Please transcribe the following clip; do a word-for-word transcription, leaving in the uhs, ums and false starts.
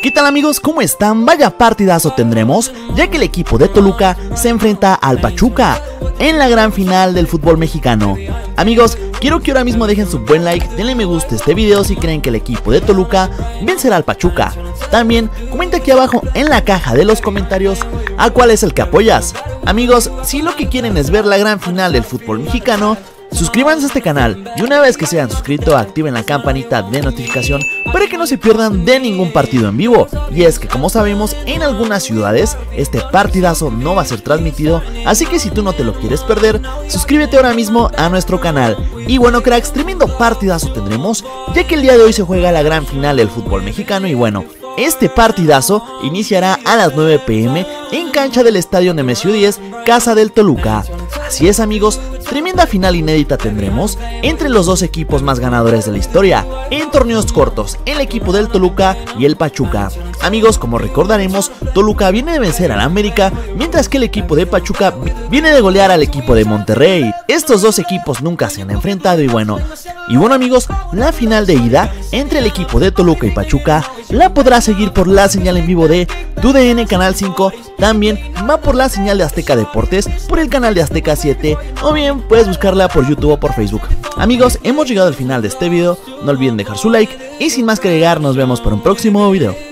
¿Qué tal amigos? ¿Cómo están? Vaya partidazo tendremos, ya que el equipo de Toluca se enfrenta al Pachuca en la gran final del fútbol mexicano. Amigos, quiero que ahora mismo dejen su buen like, denle me gusta a este video si creen que el equipo de Toluca vencerá al Pachuca. También comenta aquí abajo en la caja de los comentarios a cuál es el que apoyas. Amigos, si lo que quieren es ver la gran final del fútbol mexicano, suscríbanse a este canal y una vez que se hayan suscrito activen la campanita de notificación para que no se pierdan de ningún partido en vivo. Y es que como sabemos, en algunas ciudades este partidazo no va a ser transmitido, así que si tú no te lo quieres perder, suscríbete ahora mismo a nuestro canal. Y bueno cracks, tremendo partidazo tendremos, ya que el día de hoy se juega la gran final del fútbol mexicano y bueno, este partidazo iniciará a las nueve pe eme en cancha del estadio Nemesio diez, Casa del Toluca. Así es amigos, tremenda final inédita tendremos entre los dos equipos más ganadores de la historia en torneos cortos, el equipo del Toluca y el Pachuca. Amigos, como recordaremos, Toluca viene de vencer al América, mientras que el equipo de Pachuca viene de golear al equipo de Monterrey. Estos dos equipos nunca se han enfrentado y bueno, y bueno amigos, la final de ida entre el equipo de Toluca y Pachuca la podrás seguir por la señal en vivo de Tu D N Canal cinco, también va por la señal de Azteca Deportes por el canal de Azteca siete o bien puedes buscarla por YouTube o por Facebook. Amigos, hemos llegado al final de este video, no olviden dejar su like y sin más que agregar nos vemos para un próximo video.